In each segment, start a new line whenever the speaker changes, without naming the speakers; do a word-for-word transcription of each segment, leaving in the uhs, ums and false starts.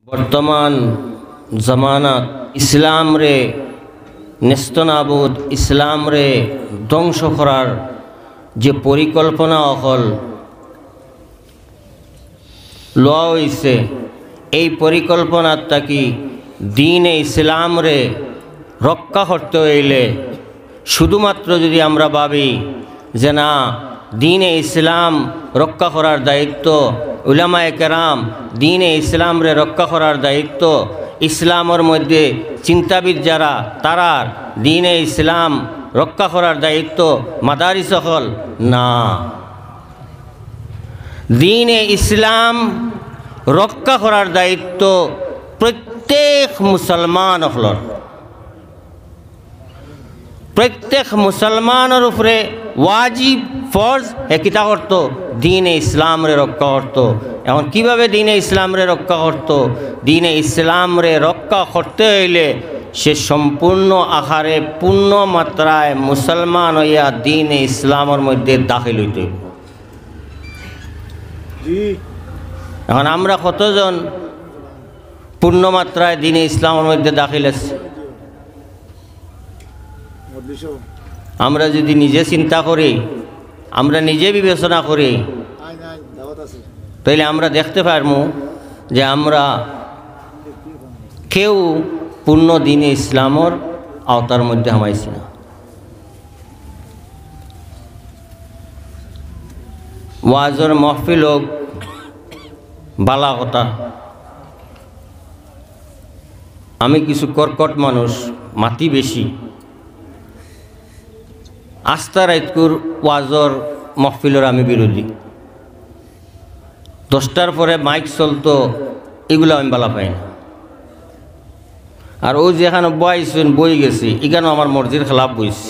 বর্তমান জমানাত ইসলাম রে নেস্তনাবুদ ইসলাম রে ধ্বংস করার যে পরিকল্পনা অকল লওয়া হয়েছে, এই পরিকল্পনার তাকি দিনে ইসলাম রে রক্ষা করতে হইলে শুধুমাত্র যদি আমরা ভাবি যে না দিনে ইসলাম রক্ষা করার দায়িত্ব উলামায়ে কেরাম, দিনে ইসলাম রে রক্ষা করার দায়িত্ব ইসলামের মধ্যে চিন্তাবিদ যারা তারার, দিনে ইসলাম রক্ষা করার দায়িত্ব মাদারিস হল না। দিনে ইসলাম রক্ষা করার দায়িত্ব প্রত্যেক মুসলমান হলর, প্রত্যেক মুসলমানের উপরে ওয়াজিব ফরজ একিতা করত দিনে ইসলাম রে রক্ষা করত। এখন কিভাবে দিনে ইসলাম রে রক্ষা করত? দিনে ইসলাম রে রক্ষা করতে হইলে সে সম্পূর্ণ আকারে পূর্ণ মাত্রায় মুসলমান হইয়া দিনে ইসলামের মধ্যে দাখিল হইতে। এখন আমরা কতজন পূর্ণ মাত্রায় দিনে ইসলামের মধ্যে দাখিল আছি? আমরা যদি নিজে চিন্তা করি, আমরা নিজে বিবেচনা করি, তাইলে আমরা দেখতে পারবো যে আমরা কেউ পূর্ণ দিনে ইসলামের আওতার মধ্যে হামাইছি না। ওয়াজর মাহফিল হোক বালা কথা, আমি কিছু কর্কট মানুষ, মাটি বেশি, আস্থা রাইতকুর ওয়াজর মহফিলের আমি বিরোধী। দশটার পরে মাইক চলতো, এগুলো আমি বালা পাই না। আর ও যেখানে বইছেন বই গেছি, এখানেও আমার মর্জির খেলাফ বইছি।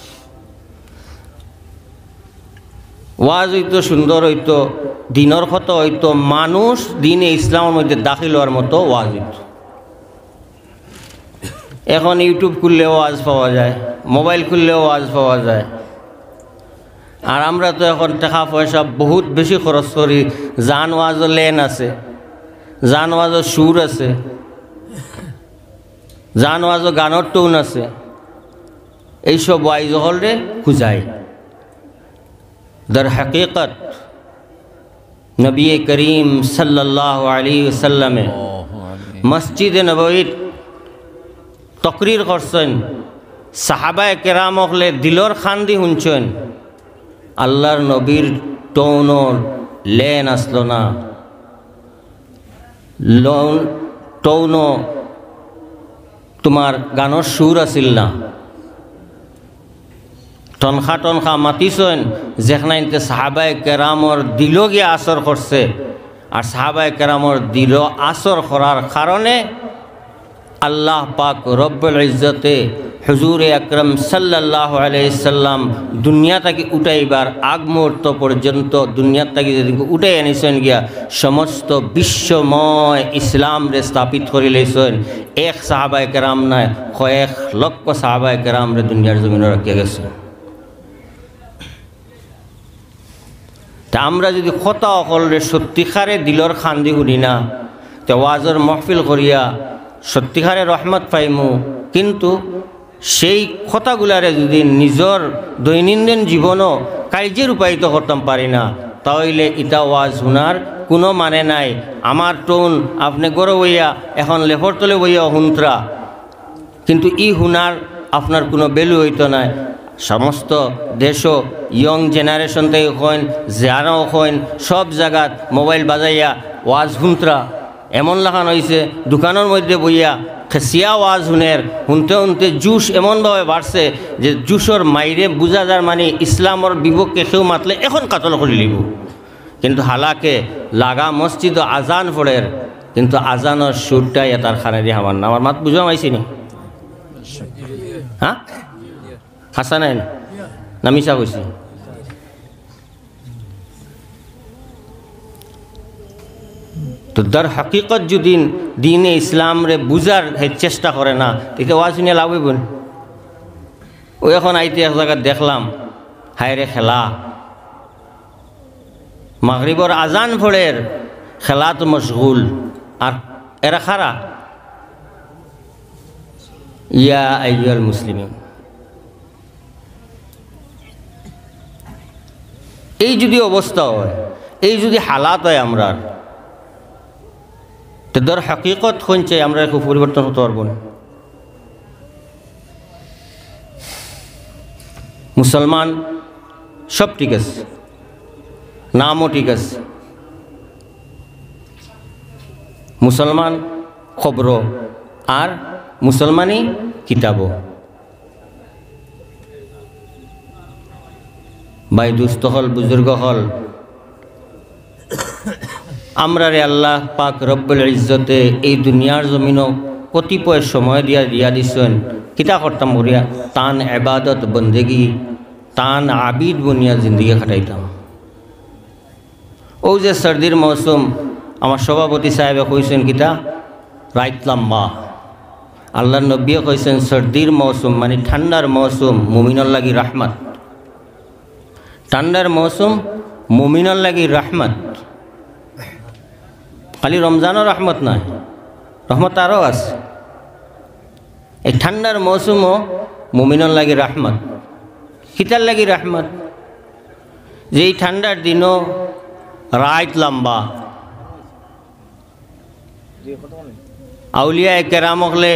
ওয়াজ হইতো সুন্দর হইতো, দিনের কত হইতো, মানুষ দিনে ইসলামের মধ্যে দাখিল হওয়ার মতো ওয়াজ হইতো। এখন ইউটিউব খুললেও ওয়াজ পাওয়া যায়, মোবাইল খুললেও ওয়াজ পাওয়া যায়। আর আমরা তো এখন টাকা পয়সা বহুত বেশি খরচ করি। জান ওয়াজও লেন আছে, জান ওয়াজও সুর আছে, জান ওয়াজও গানের টোন আছে, এইসব ওয়াইজ হলে খুঁজাই। দর হাকিকত নবী করিম সাল্লাল্লাহু আলাইহি ওয়াসাল্লামে মসজিদে নববীত তকরির করছেন, সাহাবায়ে কেরাম হলে দিলর খান্দি শুনছেন। আল্লাহর নবীর টোন লেন আসলো না, লোন টোন তোমার গানের সুর আসিল না। টনখা টনখা মাতিছেন যেখানে সাহাবায়ে কেরামর দিল গিয়ে আসর করছে। আর সাহাবায়ে কেরামর দিল আসর করার কারণে আল্লাহ পাক রব্বুল ইজ্জতে হুজুর আকরম সাল্লাল্লাহু আলাইহি সাল্লাম দুনিয়া থেকে উঠাইবার আগ মুহূর্ত পর্যন্ত দুনিয়া থেকে যেদিকে উঠাই আনিছেন গিয়া সমস্ত বিশ্বময় ইসলাম রে স্থাপিত করে লইছেন। এক সাহাবায়ে কেরাম নয়, কয়েক লক্ষ সাহাবায়ে কেরাম রে দুনিয়ার জমিনে রাখিয়া গেছে। তা আমরা যদি কথা অকলরে সত্যিকারে দিলর খান্দি শুনি না, তো ওয়াজর মহফিল করিয়া সত্যিকারে রহমত পাইমু। কিন্তু সেই কথাগুলারে যদি নিজর দৈনন্দিন জীবনও কার্যে রূপায়িত করতাম পারি না, তাহলে এটা ওয়াজ শোনার কোনো মানে নাই। আমার টোন আপনি গড়ে বইয়া এখন লেফর তলে বইয়া হুন্ত্রা, কিন্তু ই হুনার আপনার কোনো ভ্যালু হইতো না। সমস্ত দেশও ইয়ং জেনারেশন থেকে হইন, যারাও হইন, সব জায়গাত মোবাইল বাজাইয়া ওয়াজ হুন্ত্রা এমন লাগান হয়েছে। দোকানের মধ্যে বইয়া খেসিয়া ওয়াজ শুনের শুনতে শুনতে জুস এমনভাবে বাড়ছে যে জুসর মাইরে বুঝা যার মানে ইসলামর বিপক্ষে কেউ মাতলে এখন কাতল করে লিব। কিন্তু হালাকে লাগা মসজিদ আজান পড়ের, কিন্তু আজানের সুরটাই এটার খানে দিয়ে আমার না। আমার মাত বুঝা মাইছি নি? হ্যাঁ হাসা নাই না মিশা কইছি? তো দর হাকিকত যদি দিনে ইসলাম রে বুঝার চেষ্টা করে না, এতে ওয়াজ শুনে লাভ হইব না। ও এখন আইতে এক জায়গায় দেখলাম হায়রে খেলা, মাগরিবর আজান পড়ের খেলা তো মশগুল, আর এরা খারা ইয়া আইয়ুহাল মুসলিমিন। এই যদি অবস্থা হয়, এই যদি হালাত হয় আমরা, তো ধর হাকিকত হচ্ছে আমরা একটু পরিবর্তন হতে পারব না। মুসলমান সব ঠিক আছে, নামও ঠিক আছে, মুসলমান খবর আর মুসলমানি কিতাব। ভাই দুস্থ হল, বুজুর্গ হল, আমরা রে আল্লাহ পাক রব্বুল ইজ্জতে এই দুনিয়ার জমিন কতিপয় সময় দিয়া দিয়া দিছেন কিতা করতাম বলিয়া তান এবাদত বন্দেগি তান আবিদ বনিয়া জিন্দগি খাটাইতাম। ও যে সর্দির মৌসুম আমার সভাপতি সাহেবে কইছেন কিতা রাইত লম্বা, আল্লাহর নবীও কইছেন সর্দির মৌসুম মানে ঠান্ডার মৌসুম মুমিনের লাগি রহমত, ঠান্ডার মৌসুম মুমিনের লাগি রহমত। খালি রমজানও রহমত নয়, রহমত আরও আছে। এই ঠান্ডার মৌসুমও মুমিনের লাগি রহমত। কিতার লাগি রহমত? যে এই ঠান্ডার দিনও রাত লম্বা, আউলিয়া কেরাম হলে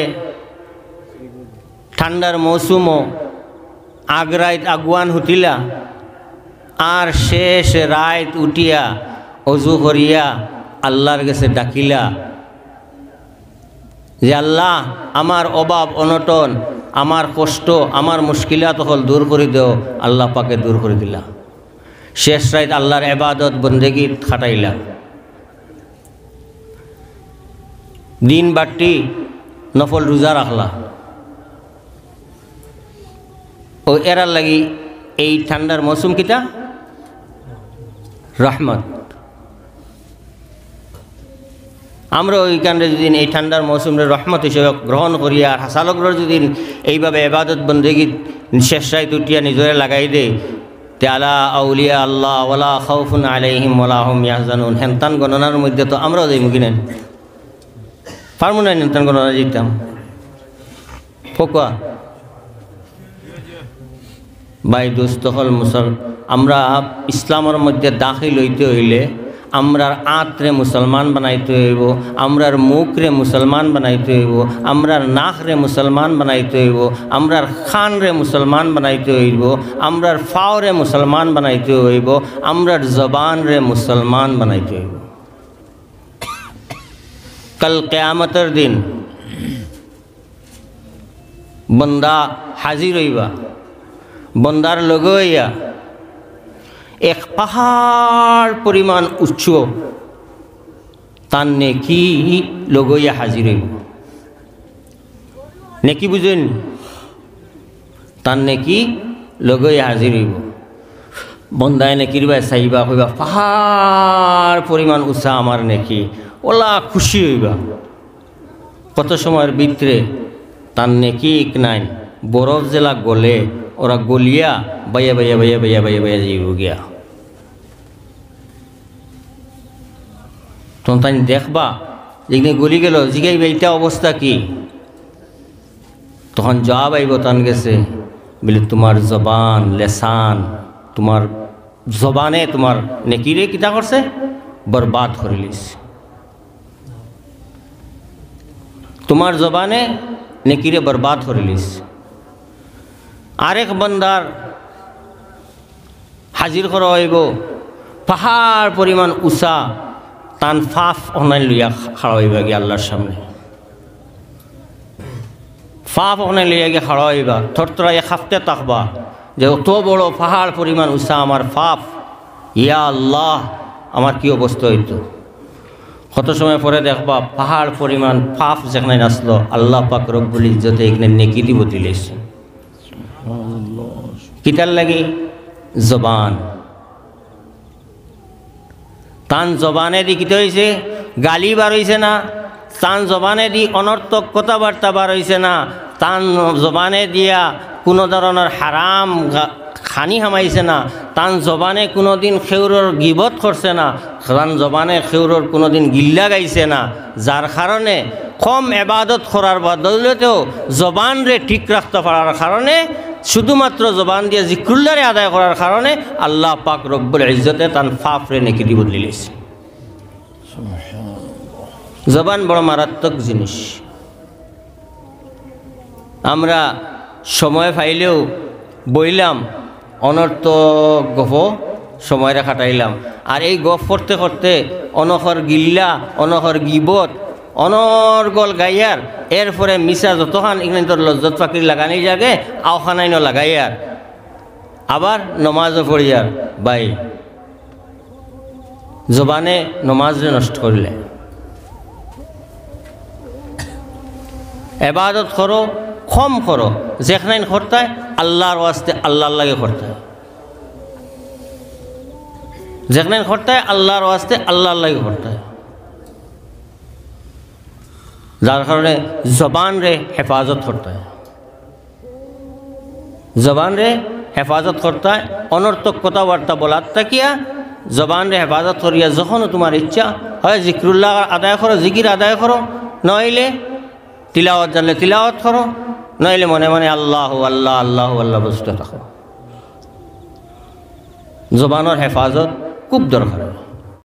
ঠান্ডার মৌসুমও আগ্রাইত আগুয়ান হুতিলা আর শেষ রাত উঠিয়া অজু করিয়া আল্লাহর কাছে ডাকিলা যে আল্লাহ আমার অভাব অনটন, আমার কষ্ট, আমার মুশকিলাত হল দূর করে দেও। আল্লাহ পাকে দূর করে দিলা। শেষ রাত আল্লাহর ইবাদত বন্দেগী খাটাইলা। দিন বাড়তি নফল রোজা রাখলা। ও এরার লাগি এই ঠান্ডার মৌসুম কিতা রহমত। আমরা ওইখানে যদি এই ঠান্ডার মৌসুমের রহমত হিসেবে গ্রহণ করিয়া আর হাসালকর যদি এইভাবে ইবাদত বন্দেগী শেষ রাত উঠিয়া নিজরে লাগাই দে, তে আলা আউলিয়া আল্লাহ ওয়ালা খাউফুন আলাইহিম ওয়ালা হুম ইয়াহজানুন। হেনতান গণনার মধ্যে তো আমরাও যাই মুখি নেন পারবো না, হেনতান গণনা জিতাম ফোকা। ভাই দোস্ত হল মুসল, আমরা ইসলামের মধ্যে দাখিল হইতে হইলে আমরার আঁতরে মুসলমান বানাইতে হইব, আমরার মুখরে মুসলমান বানাইতে হইব, আমরার নাকরে মুসলমান বানাইতে হইব, আমরার খানরে মুসলমান বানাইতে হইব, আমরার ফাওরে মুসলমান বানাইতে হইব, আমরার জবানরে মুসলমান বানাইতে হইব। কাল কিয়ামতের দিন বন্দা হাজির হইবা, বন্দার লগে হইয়া এক পাহাড় পরিমাণ উচ্চ তার নেকি লগইয়া হাজির হইব। নেকি বুঝেন? তার নেকি লগইয়া হাজির হইব। বন্দায় নেকির বাই চাইবা, কইবা পাহাড় পরিমাণ উঁচা আমার নেকি, ওলা খুশি হইবা। কত সময়ের ভিতরে তার নেকি নাই বরফ জেলা গলে ওরা গলিয়া বাইয়া বাইয়া বাইয়া বাইয়া বাইয়া বাইয়া যাইব গিয়া। তখন তাই দেখবা যেখানে গলি গেল জিগাইবা এইটা অবস্থা কি? তখন জবাব আইব তান গেছে বলে তোমার জবান লেসান, তোমার জবানে তোমার নেকিরে কিতা করছে বরবাদ করিলিস। তোমার জবানে নেকিরে বরবাদ করিলিস। আরেক বন্দার হাজির করা হইব পাহাড় পরিমাণ উষা, তান ফাফ অনাই লইয়া খাড়া হইবা গিয়ে আল্লাহর সামনে। ফাফ অনাই লইয়া গিয়ে খাড়া হইবা, থরথরাইয়া খাফতে থাকবা যে অত বড় পাহাড় পরিমাণ উষা আমার ফাফ, ইয়া আল্লাহ আমার কি অবস্থা হইতো। কত সময় পরে দেখবা পাহাড় পরিমাণ ফাফ যেখানে আসলো আল্লাহ পাক রব্বুল ইজ্জতে এখানে নেকি দিব দিলেছে। কিতার লাগে জবান, তান জবানে দি কিতে হয়েছে গালি বার হয়েছে না, তান জবানে দি অনর্থক কথাবার্তা বার হয়েছে না, তান জবানে দিয়া কোনো ধরনের হারাম খানি হামাইছে না, তান জবানে কোনো দিন খেউরর গিবত করছে না, তান জবানে খেউরর কোনো দিন গিল্লা গাইছে না, যার কারণে কম এবাদত করার বদৌলতেও জবান রে ঠিক রাখতে পারার কারণে, শুধুমাত্র জবান দিয়ে জিক্রুল্লাহরে আদায় করার কারণে আল্লাহ পাক রব্বুল ইজ্জতে তান ফাফ রে নেকি বদলি লেছে। জবান বড় মারাত্মক জিনিস। আমরা সময় পাইলেও বইলাম, অনর্থক গপ সময়টা কাটাইলাম। আর এই গপ করতে করতে অনহর গিল্লা, অনহর গিবত, অনর্গল গাইয়ার, এরপরে মিশা যতখান এখানে তোর লজ্জত ফাকির লাগানি জাগে আওখানাইন লাগাইয়ার, আবার নমাজও পড়িয়ার। বাই জবানে নমাজরে নষ্ট করলে। এবাদত করো, কম করো, যেখানে করতে আল্লাহর ওয়াস্তে আল্লাহর লাগে করতে, যেখানে করতে আল্লাহর ওয়াস্তে আল্লাহর লাগে করতে। যার কারণে জবান রে হেফাজত করতে হয়, জবান রে হেফাজত করতে হয়। অনর্থক কথাবার্তা বলার তাকিয়া জবান রে হেফাজত করিয়া যখন তোমার ইচ্ছা হয় জিক্রুল্লাহ আদায় করো, জিকির আদায় করো, নইলে তিলাওয়াত জানলে তিলাওয়াত করো, নইলে মনে মনে আল্লাহ আল্লাহ আল্লাহ আল্লাহ বসতে থাকো। জবানের হেফাজত খুব দরকার।